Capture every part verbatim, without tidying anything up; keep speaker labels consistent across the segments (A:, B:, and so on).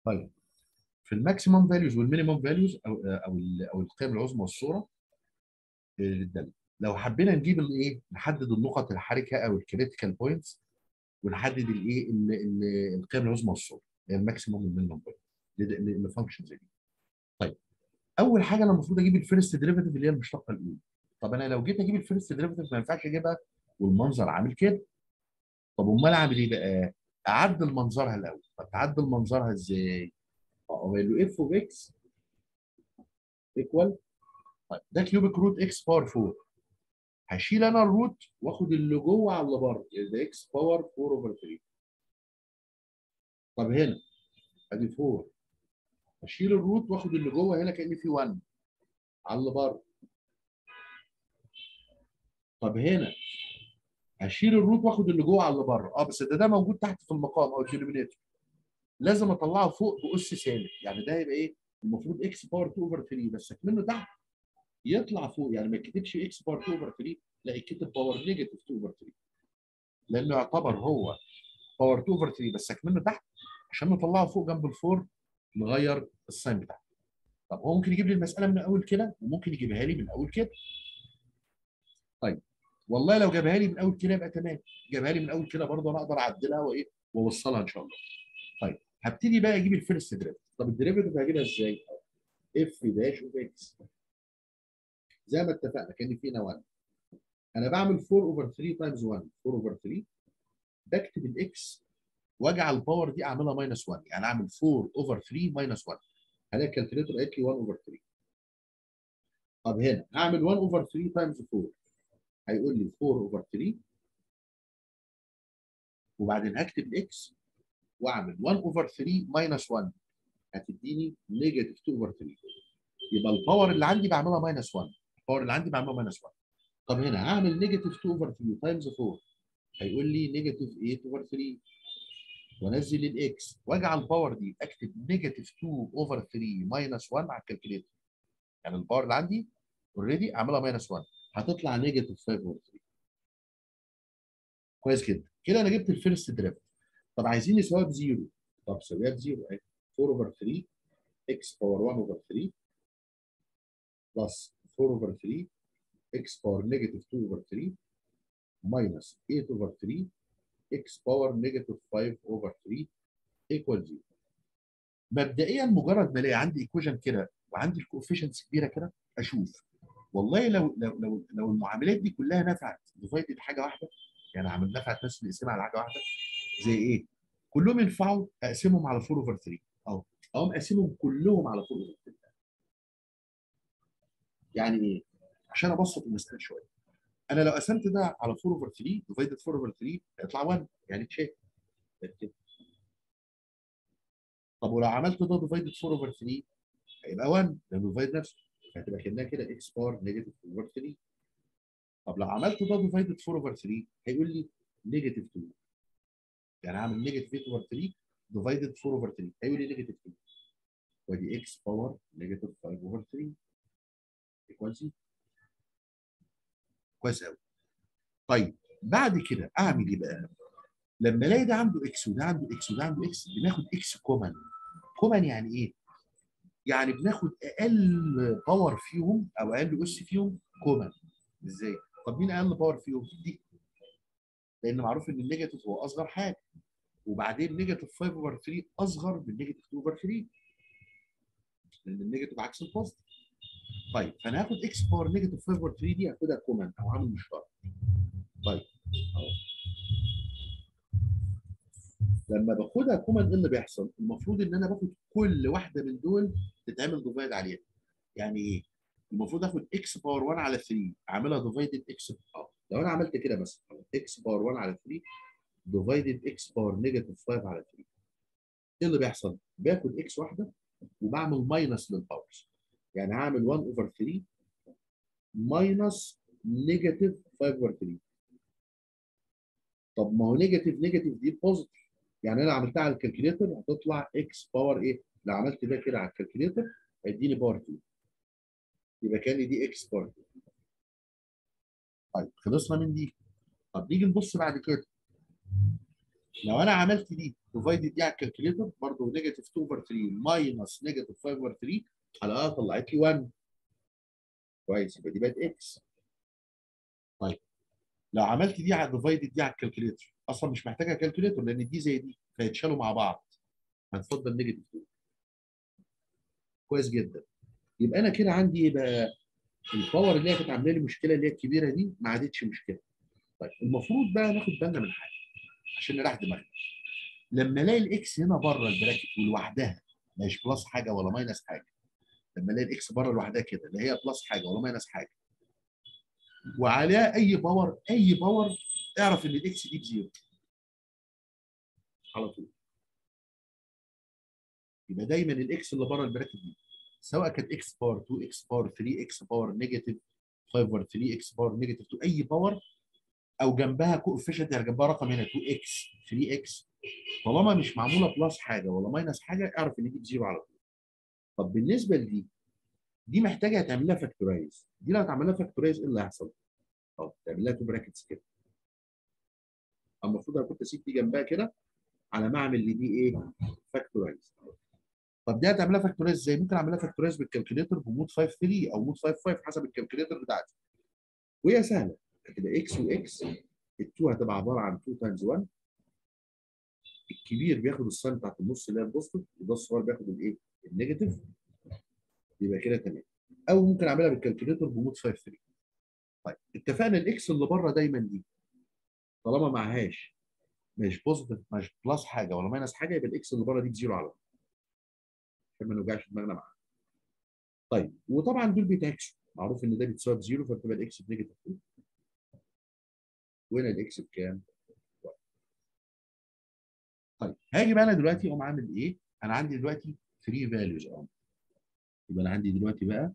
A: طيب في الماكسيمم فاليوز والمينيمم فاليوز او او او القيم العظمى والصوره للداله، لو حبينا نجيب الايه نحدد النقط الحركه او الكريتيكال بوينتس ونحدد الايه القيم العظمى والصوره اللي هي الماكسيمم والمينيمم فاليو لفانكشن زي دي. طيب اول حاجه انا المفروض اجيب الفيرست ديريفيتيف اللي هي المشتقه الاولى. طب انا لو جيت اجيب الفيرست ديريفيتيف ما ينفعش اجيبها والمنظر عامل كده. طب امال اعمل ايه بقى؟ اعدل منظرها الاول. طب تعدل منظرها ازاي؟ اقول له اف اوف اكس ايكوال، طيب ده كيوبيك روت اكس باور أربعة. هشيل انا الروت واخد اللي جوه على اللي بره، يبقى اكس باور أربعة اوفر ثلاثة. طب هنا ادي أربعة، هشيل الروت واخد اللي جوه هنا كأن في واحد على اللي بره. طب هنا هشيل الروت واخد اللي جوه على اللي بره. اه بس ده ده موجود تحت في المقام او الدينومينيتور، لازم اطلعه فوق باس سالب. يعني ده هيبقى ايه؟ المفروض اكس باور اتنين اوفر ثلاثة، بس منه تحت يطلع فوق. يعني ما يتكتبش اكس باور اتنين اوفر ثلاثة، لا يتكتب باور نيجاتيف اتنين اوفر ثلاثة، لانه يعتبر هو باور اتنين اوفر ثلاثة بس منه تحت. عشان نطلعه فوق جنب الفور نغير الساين بتاعه. طب هو ممكن يجيب لي المساله من اول كده وممكن يجيبها لي من اول كده. طيب والله لو جابها لي من اول كده يبقى تمام، جابها لي من اول كده برضه انا اقدر اعدلها وايه واوصلها ان شاء الله. طيب هبتدي بقى اجيب الفيرست ديريفيتيف. طب الديريفيتيف هجيبها ازاي؟ اف داش اوف اكس زي ما اتفقنا كان فينا واحد. انا بعمل أربعة اوفر ثلاثة تايمز واحد، أربعة اوفر ثلاثة، بكتب الاكس واجعل الباور دي اعملها ماينس واحد، يعني اعمل أربعة اوفر ثلاثة ماينس واحد. هلاقي الكالكوليتر قالت لي واحد اوفر ثلاثة. طب هنا اعمل واحد اوفر ثلاثة تايمز أربعة، هيقول لي أربعة اوفر ثلاثة، وبعدين هكتب الاكس واعمل واحد اوفر ثلاثة ماينس واحد، هتديني نيجاتيف اتنين اوفر ثلاثة. يبقى الباور اللي عندي بعملها ماينس واحد، الباور اللي عندي بعملها ماينس واحد. طب هنا هعمل نيجاتيف اتنين اوفر ثلاثة تايمز أربعة، هيقول لي نيجاتيف تمانية اوفر ثلاثة، وانزل الاكس واجعل الباور دي اكتب نيجاتيف اتنين اوفر ثلاثة ماينس واحد على الكالكوليتر. يعني الباور اللي عندي اوريدي اعملها ماينس واحد، هتطلع نيجاتيف خمسة اوفر ثلاثة. كويس كده. كده انا جبت الفيرست ديريفيتيف. طب عايزين نساويها بزيرو. طب سويها بزيرو اهي، أربعة اوفر ثلاثة اكس باور واحد اوفر ثلاثة بلس أربعة اوفر ثلاثة اكس باور نيجاتيف اتنين اوفر ثلاثة ماينس تمانية اوفر ثلاثة اكس باور نيجاتيف خمسة اوفر ثلاثة ايكوال صفر. مبدئيا مجرد ما الاقي عندي ايكويشن كده وعندي الكوفيشنتس كبيره كده، اشوف والله لو لو لو لو المعاملات دي كلها نفعت ديفايدد حاجه واحده، يعني عمل نفعت بس نقسمها على حاجه واحده. زي ايه؟ كلهم ينفعوا اقسمهم على أربعة اوفر ثلاثة، او او اقسمهم كلهم على أربعة اوفر ثلاثة. يعني ايه؟ عشان ابسط المساله شويه، انا لو قسمت ده على أربعة اوفر ثلاثة ديفايدد أربعة اوفر ثلاثة هيطلع واحد، يعني تشيك كده. طب ولو عملت ده ديفايدد أربعة اوفر ثلاثة هيبقى واحد، لانه ديفايد نفسه، فهتبقى كانها كده اكس بار نيجاتيف اوفر ثلاثة. طب لو عملت ده ديفايدد أربعة اوفر ثلاثة هيقول لي نيجاتيف اتنين، يعني اعمل نيجاتيف ثمانية اوفر ثلاثة ديفايدد أربعة اوفر ثلاثة هيقول لي نيجاتيف اتنين، وادي اكس باور نيجاتيف خمسة اوفر ثلاثة ايكوال صفر. كويس قوي. طيب بعد كده اعمل ايه بقى؟ لما الاقي ده عنده اكس وده عنده اكس وده عنده اكس، بناخد اكس كومن. كومن يعني ايه؟ يعني بناخد اقل باور فيهم او اقل اس فيهم كومن. ازاي؟ طب مين اقل باور فيهم؟ دي، لان معروف ان النيجاتيف هو اصغر حاجه، وبعدين نيجاتيف خمسة اوفر ثلاثة اصغر من نيجاتيف اتنين اوفر ثلاثة، لان النيجاتيف عكس البوزيتيف. طيب فانا هاخد اكس باور نيجاتيف خمسة اوفر ثلاثة دي هاخدها كومن او عامل مشترك. طيب اهو لما باخدها كومن ايه اللي بيحصل؟ المفروض ان انا باخد كل واحده من دول تتعمل ديفايد عليها. يعني ايه؟ المفروض اخد اكس باور واحد على ثلاثة اعملها ديفايدد اكس. اه لو انا عملت كده مثلا اكس باور واحد على ثلاثة ديفايدد اكس باور نيجاتيف خمسة على ثلاثة، ايه اللي بيحصل؟ باخد اكس واحده وبعمل ماينس للباورز. يعني هعمل واحد اوفر ثلاثة ماينس نيجاتيف خمسة اوفر ثلاثة. طب ما هو نيجاتيف نيجاتيف دي بوزيتيف، يعني انا عملتها على الكالكوليتر هتطلع اكس باور ايه؟ لو عملت ده كده على الكالكوليتر هيديني باور اتنين، يبقى كان دي اكس باور اتنين. طيب خلصنا من دي. طب نيجي نبص بعد كده. لو انا عملت دي ديفايدد دي على الكالكوليتر برضه نيجاتيف اتنين اوفر تلاتة ماينس نيجاتيف خمسة اوفر تلاتة على طلعت لي واحد. كويس، يبقى دي بقت اكس. طيب لو عملت دي على ديفايدد دي على الكالكوليتر اصلا مش محتاجه كالكوليتر لان دي زي دي فيتشالوا مع بعض. هتفضل نيجاتيف اتنين. كويس جدا. يبقى انا كده عندي ايه بقى؟ الباور اللي هي كانت عامله لي مشكله اللي هي الكبيره دي ما عادتش مشكله. طيب المفروض بقى ناخد بالنا من حاجه عشان نريح دماغنا. لما الاقي الاكس هنا بره البراكت ولوحدها مش بلس حاجه ولا ماينس حاجه. لما الاقي الاكس بره لوحدها كده لا هي بلس حاجه ولا ماينس حاجه وعليها اي باور اي باور، اعرف ان الاكس دي بزيرو على طول. يبقى دايما الاكس اللي بره البراكت دي سواء كانت اكس باور اتنين اكس باور تلاتة اكس باور نيجاتيف خمسة باور تلاتة اكس باور نيجاتيف اتنين اي باور او جنبها كوفيشنت يعني جنبها رقم هنا اتنين اكس تلاتة اكس طالما مش معموله بلس حاجه ولا ماينس حاجه اعرف ان دي بزيرو على طول. طب بالنسبه لدي دي محتاجه تعمل لها فاكتورايز. دي لو تعمل لها فاكتورايز ايه اللي هيحصل؟ اه تعمل لها تو براكتس كده. المفروض انا كنت اسيب دي جنبها كده على ما اعمل لدي ايه؟ فاكتورايز. طب دي هتعملها فاكتورايز ازاي؟ ممكن اعملها فاكتورايز بالكالكوليتر بمود خمسة تلاتة او مود خمسة خمسة حسب الكالكوليتر بتاعتي. وهي سهله كده اكس واكس ال2 هتبقى عباره عن اتنين تايمز واحد. الكبير بياخد الساين بتاعت النص اللي هي البوزيتيف وده الصغير بياخد الايه؟ النيجاتيف. يبقى كده تمام. او ممكن اعملها بالكالكوليتر بمود خمسة تلاتة. طيب اتفقنا الاكس اللي بره دايما دي طالما معهاش مش بوزيتيف مش بلس حاجه ولا ماينس حاجه يبقى الاكس اللي بره دي بزيرو على طول عشان ما نوجعش دماغنا معاها. طيب وطبعا دول بيتعكسوا معروف ان ده بيتساوي بزيرو فتبقى الاكس بنيجاتيف اتنين وهنا الاكس بكام؟ طيب هاجي بقى انا دلوقتي اقوم عامل ايه؟ انا عندي دلوقتي تلاتة فاليوز اهو. يبقى انا عندي دلوقتي بقى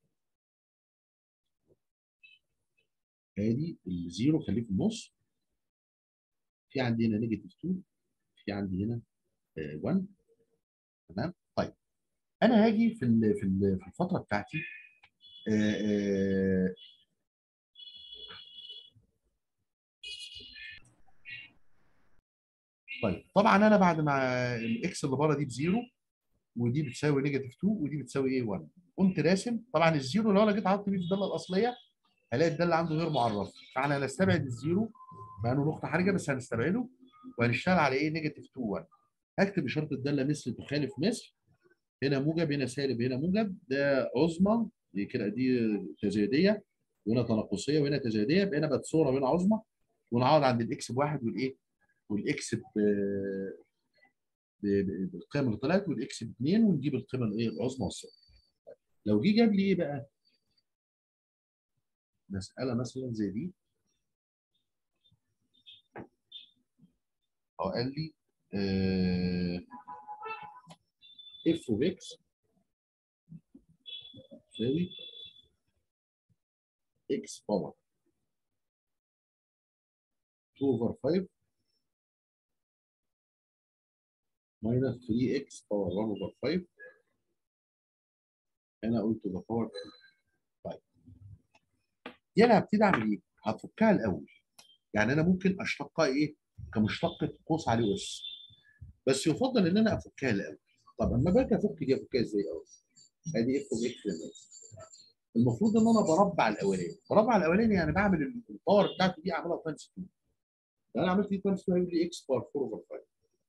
A: ادي الزيرو خليه في النص. في عندي هنا نيجاتيف اتنين. في عندي هنا واحد. تمام. طيب انا هاجي في ال في ال في الفتره بتاعتي. آه، آه، طيب طبعا انا بعد ما الاكس اللي بره دي بزيرو ودي بتساوي نيجاتيف اتنين ودي بتساوي ايه واحد قمت راسم طبعا الزيرو لو انا جيت حطيت بيه في الداله الاصليه هلاقي الداله عنده غير معرفه فاحنا هنستبعد الزيرو مع انه نقطه حرجه بس هنستبعده وهنشتغل على ايه نيجاتيف اتنين واحد. هكتب اشاره الداله مثل تخالف مثل. هنا موجب هنا سالب هنا موجب ده عظمى دي كده دي تزايديه وهنا تناقصيه وهنا تزايديه يبقى هنا بقت صوره هنا عظمى ونعوض عند الاكس بواحد والايه والاكس بالقيم اللي طلعت والاكس ب اتنين ونجيب القيمه الايه العظمى والصغرى. لو جه جاب لي ايه بقى؟ مساله مثلا زي دي او قال لي اف اوف اكس تساوي اكس باور اتنين اوفر خمسة ماينس تلاتة اكس باور واحد اوفر خمسة. انا قلت ده باور. طيب دي انا هبتدي اعمل ايه؟ هفكها الاول. يعني انا ممكن اشتقها ايه؟ كمشتقه قوس عليه اس. بس يفضل ان انا افكها الاول. طب اما باجي افك دي افكها ازاي الاول؟ ادي اف اوف اكس المفروض ان انا بربع الاولاني. بربع الاولاني يعني بعمل الباور بتاعتي دي اعملها تايمز اتنين. لو انا عملت دي تايمز اتنين هيقول لي اكس باور اربعة اوفر خمسة.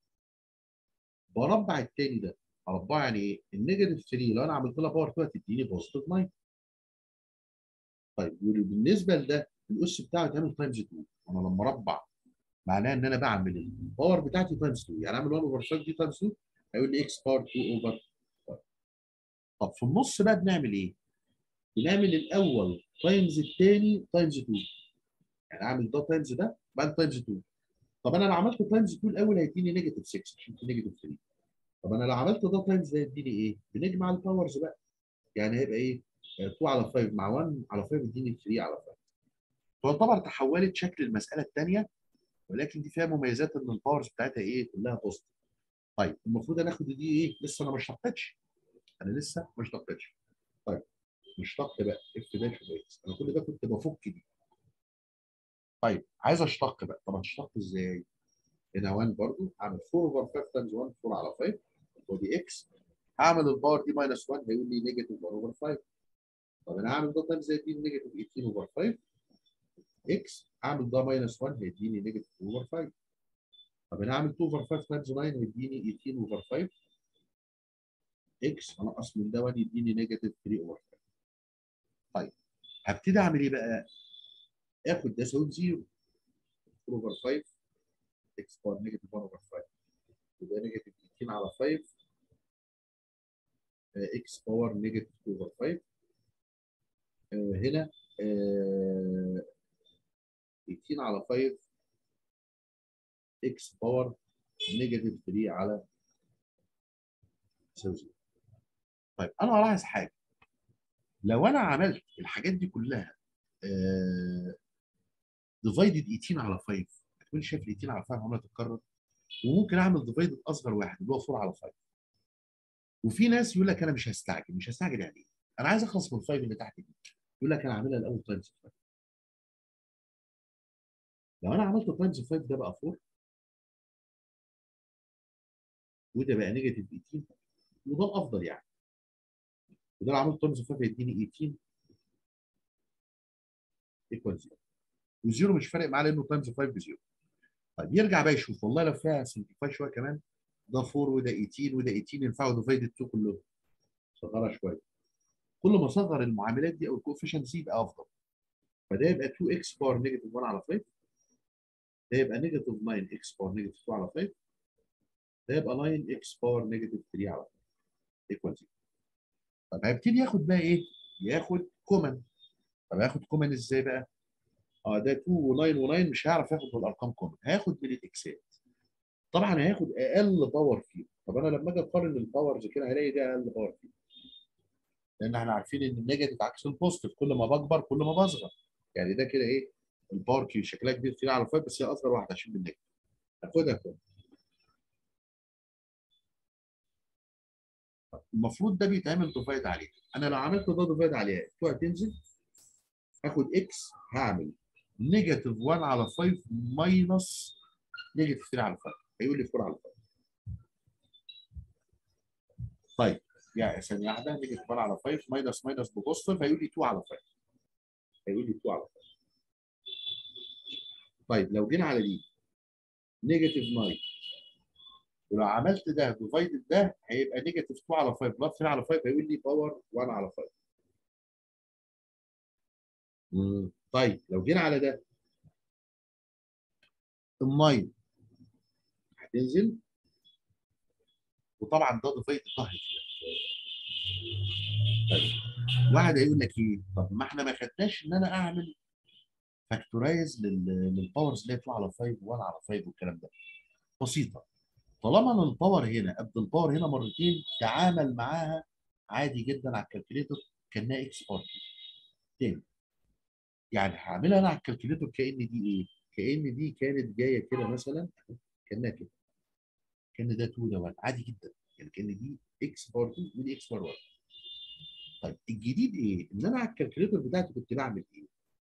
A: بربع الثاني ده اربعه يعني ايه؟ النيجاتيف تلاتة لو انا عملت لها باور اتنين هتديني بوزيتيف تسعة. طيب بالنسبه لده الاس بتاعه يتعمل تايمز اتنين. انا لما اربع معناه ان انا بعمل الباور بتاعتي تايمز اتنين يعني اعمل واحد اوفر خمسة دي تايمز اتنين هيقول لي اكس باور اتنين اوفر. طب في النص بقى بنعمل ايه؟ بنعمل الاول تايمز الثاني تايمز اتنين. يعني اعمل ده تايمز ده بعد تايمز اتنين. طب انا لو عملت تايمز اتنين الاول هيديني نيجاتيف ستة عشان في نيجاتيف تلاتة. طب انا لو عملت ده تايمز ده يديني ايه؟ بنجمع الباورز بقى. يعني هيبقى ايه؟ اتنين على خمسة مع واحد على خمسة يديني تلاتة على خمسة. تعتبر تحولت شكل المساله الثانيه ولكن دي فيها مميزات ان الباورز بتاعتها ايه؟ كلها بوزيتيف. طيب المفروض انا اخد دي ايه؟ لسه انا ما اشتقتش. انا لسه ما اشتقتش. طيب نشتق بقى اف داش اكس. انا كل ده كنت بفك دي. طيب عايز اشتق بقى. طب هتشتق ازاي؟ هنا واحد برضه هعمل أربعة اوفر خمسة تايمز واحد أربعة على خمسة ودي اكس. هعمل الباور دي ماينس واحد هيقول لي نيجاتيف واحد اوفر خمسة. طب انا هعمل ده تايمز هيديني نيجاتيف تمنتاشر اوفر خمسة اكس. هعمل ده ماينس واحد هيديني نيجاتيف اوفر خمسة. طب انا هعمل اتنين اوفر خمسة تايمز تسعة هيديني تمنتاشر اوفر خمسة اكس. انقص من ده واحد يديني نيجاتيف تلاتة اوفر خمسة. طيب هبتدي اعمل ايه بقى؟ اخد ده ساوي زيرو اوفر خمسة اكس باور نيجاتيف واحد اوفر خمسة يبقى نيجاتيف تمنتاشر على خمسة اكس باور نيجاتيف اتنين اوفر خمسة. آه هنا آه تمنتاشر على خمسة اكس باور نيجاتيف تلاتة على تساوي زيرو. طيب انا هلاحظ حاجه، لو انا عملت الحاجات دي كلها ديفايدد تمنتاشر على خمسة هتكون شايف تمنتاشر على خمسة عماله تتكرر، وممكن اعمل ديفايدد اصغر واحد اللي هو أربعة على خمسة. وفي ناس يقول لك انا مش هستعجل. مش هستعجل يعني ايه؟ انا عايز اخلص من الخمسة اللي تحت دي. يقول لك انا عاملها الاول تايمز خمسة. لو انا عملت تايمز خمسة ده بقى أربعة وده بقى نيجاتيف تمنتاشر وده الافضل يعني. وده لو عملت تايمز خمسة يديني تمنتاشر ايكوال زيرو. والزيرو مش فارق معاه لانه تايمز خمسة بزيرو. طيب يرجع بقى يشوف والله لو فيها سمبليفاي شويه كمان، ده أربعة وده تمنتاشر وده تمنتاشر ينفعوا ديفايدد اتنين كلهم. صغرها شويه. كل ما صغر المعاملات دي او الكوفيشنت دي يبقى افضل. فده يبقى اتنين اكس باور نيجاتيف واحد على خمسة. ده يبقى نيجاتيف تسعة اكس باور نيجاتيف اتنين على خمسة. ده يبقى تسعة اكس باور نيجاتيف تلاتة على خمسة ايكوال زيرو. طب هيبتدي ياخد بقى ايه؟ ياخد كومن. طب هياخد كومن ازاي بقى؟ اه ده اتنين و9 و9 مش هيعرف ياخد بالارقام كومن، هياخد من الاكسات. طبعا هياخد اقل باور فيه. طب انا لما اجي اقارن الباورز كده هلاقي ده اقل باور فيه. لان احنا عارفين ان النيجاتيف عكس البوزيتيف، كل ما بكبر كل ما بصغر. يعني ده كده ايه؟ الباور كيو شكلها كبير تلاتة على خمسة بس هي اصغر واحده عشان بالنيجاتيف. هاخدها كومن. المفروض ده بيتعمل ديفايد عليه. انا لو عملت ده ديفايد عليها اتنين هتنزل. هاخد اكس هعمل نيجاتيف واحد على خمسة ماينس نيجاتيف تلاتة على خمسة هيقول لي أربعة على خمسة. طيب يعني ثانيه واحده نيجاتيف واحد على خمسة ماينس ماينس ببوزيتيف هيقول لي اتنين على خمسة. هيقول لي اتنين على خمسة. طيب لو جينا على دي نيجاتيف تسعة ولو عملت ده ديفايدد ده هيبقى نيجاتيف اتنين على خمسة بلس تلاتة على خمسة هيقول لي باور واحد على خمسة. امم طيب لو جينا على ده الناين هتنزل. وطبعا ده ديفايدد ده هيطلع. طيب واحد هيقول لك ايه؟ طب ما احنا ما خدناش ان انا اعمل فاكتورايز للباورز اللي هي اتنين على خمسة و1 على خمسة والكلام ده. بسيطه. طالما ان الباور هنا قد الباور هنا مرتين تعامل معاها عادي جدا على الكالكوليتر كانها اكس بار تاني. يعني هعملها انا على الكالكوليتر كان دي ايه؟ كان دي كانت جايه كده مثلا كانها كده. كان ده اتنين ده واحد عادي جدا. يعني كان دي اكس بار اتنين ودي اكس بار واحد. طيب الجديد ايه؟ ان انا على الكالكوليتر بتاعتي كنت بعمل ايه؟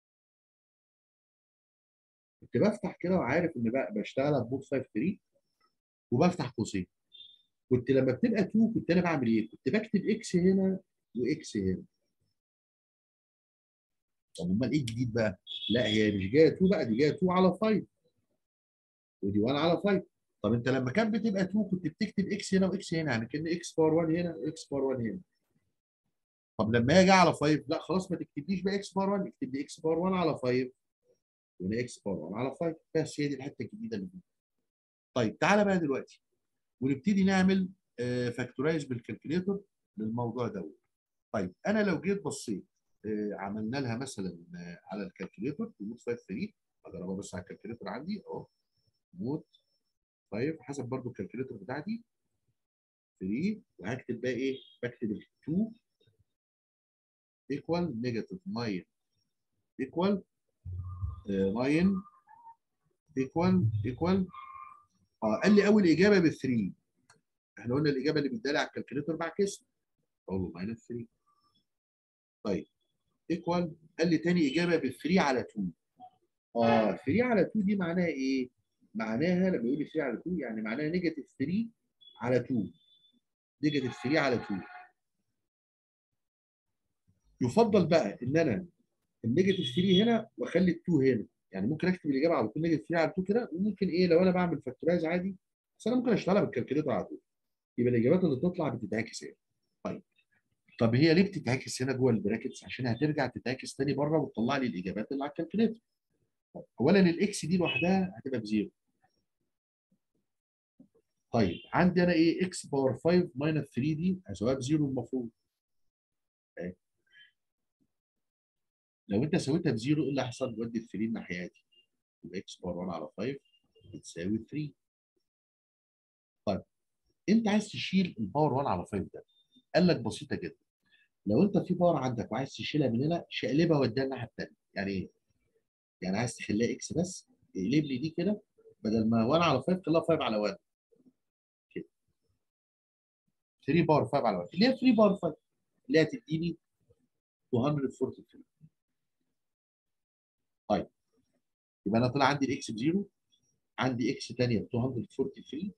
A: كنت بفتح كده وعارف ان بقى بشتغل ببوت خمسة تلاتة وبفتح قوسين. كنت لما بتبقى اتنين كنت انا بعمل ايه؟ كنت بكتب اكس هنا واكس هنا. طب امال ايه الجديد بقى؟ لا هي مش جايه اتنين بقى، دي جايه اتنين على خمسة ودي واحد على خمسة. طب انت لما كانت بتبقى اتنين كنت بتكتب اكس هنا واكس هنا يعني كان اكس باور واحد هنا واكس باور واحد هنا. طب لما اجي على خمسة لا خلاص ما تكتبليش بقى اكس باور واحد اكتب لي اكس باور واحد على خمسة وهنا اكس باور واحد على خمسة. بس هي دي الحته الجديده اللي فيها. طيب تعالى بقى دلوقتي ونبتدي نعمل فاكتورايز بالكالكوليتر للموضوع دوت. طيب انا لو جيت بصيت آه، عملنا لها مثلا آه، على الكالكوليتر مود خمسة تلاتة. اجربها بس على الكالكوليتر عندي اهو مود خمسة حسب برضو الكالكوليتر بتاعتي تلاتة. وهكتب بقى ايه؟ بكتب ال اتنين ايكوال نيجاتيف تسعة ايكوال تسعة ايكوال ايكوال اه قال لي اول اجابه ب تلاتة. احنا قلنا الاجابه اللي بتدالي على الكالكوليتر بعكسها. اقول له ماينس تلاتة. طيب ايكوال قال لي تاني اجابه ب تلاتة على اتنين. اه تلاتة على اتنين دي معناها ايه؟ معناها لما يقول لي ثري على اتنين يعني معناها نيجاتيف ثري على اتنين. نيجاتيف ثري على اتنين. يفضل بقى ان انا النيجاتيف ثري هنا واخلي اتنين هنا، يعني ممكن اكتب الاجابه على طول نيجاتيف ثري على اتنين كده، وممكن ايه لو انا بعمل فاكتورايز عادي، بس انا ممكن اشتغلها بالكالكوليتر على طول، يبقى الاجابات اللي تطلع بتتعكس هنا. طيب طب هي ليه بتتعكس هنا جوه البراكتس؟ عشان هترجع تتعكس تاني بره وتطلع لي الاجابات اللي على الكالكوليتر. اولا الاكس دي لوحدها هتبقى بزيرو. طيب عندي انا ايه اكس باور خمسة ماينس ثري دي هساويها بزيرو المفروض. أهي. لو انت سويتها بزيرو ايه اللي هيحصل؟ بودي ال ثري الناحيه دي، يبقى اكس باور واحد على خمسة بتساوي ثري. طيب انت عايز تشيل الباور واحد على خمسة ده، قال لك بسيطه جدا. لو انت في باور عندك وعايز تشيلها من هنا شقلبها وديها الناحيه الثانيه. يعني ايه؟ يعني عايز تخليها اكس بس، اقلب لي دي كده، بدل ما واحد على خمسة خليها خمسة على واحد كده. ثري باور خمسة على واحد اللي هي ثري باور خمسة اللي هي هتديني مئتين واربعة وأربعين. طيب يبقى انا طلع عندي الاكس بزيرو، عندي اكس ثانيه ب مئتين واربعة وأربعين.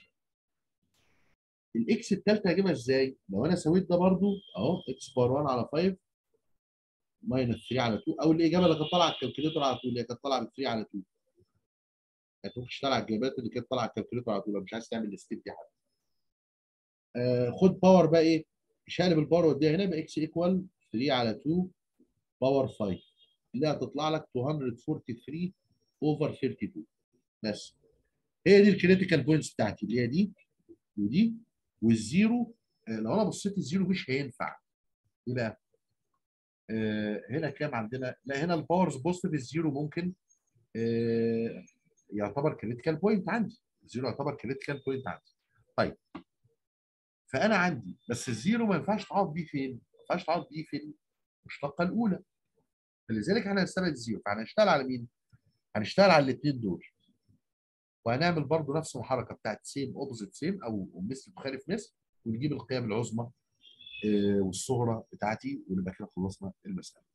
A: الاكس الثالثه هجيبها ازاي؟ لو انا سويت ده برضو اهو اكس باور واحد على خمسة ماينس ثري على اتنين، او الاجابه اللي كانت طالعه على الكالكوليتر على طول اللي هي كانت طالعه ب ثري على اتنين. كانت ممكن تشتغل على الجوابات اللي كانت طالعه على الكالكوليتر على طول لو مش عايز تعمل الستيب دي حتى. آه خد باور بقى ايه؟ شقلب الباور واديها هنا يبقى اكس ايكوال ثري على اتنين باور خمسة اللي هتطلع لك مئتين واربعة وأربعين اوفر اتنين وتلاتين. بس هي دي الكريتيكال بوينتس بتاعتي اللي هي دي ودي والزيرو. آه لو انا بصيت الزيرو مش هينفع. ايه بقى؟ آه هنا كام عندنا؟ لا هنا الباورز بوزيتيف، الزيرو ممكن آه يعتبر كريتيكال بوينت عندي. الزيرو يعتبر كريتيكال بوينت عندي. طيب فانا عندي بس الزيرو ما ينفعش تعوض بيه فين؟ ما ينفعش تعوض بيه في المشتقه الاولى. فلذلك احنا هنستبعد الزيرو، فهنشتغل على مين؟ هنشتغل على الاثنين دول. وهنعمل برضو نفس الحركه بتاعت سيم اوبوزيت سيم او مثل تخالف مثل، ونجيب القيم العظمى آه، والصغرى بتاعتي، ونبقى كده خلصنا المساله.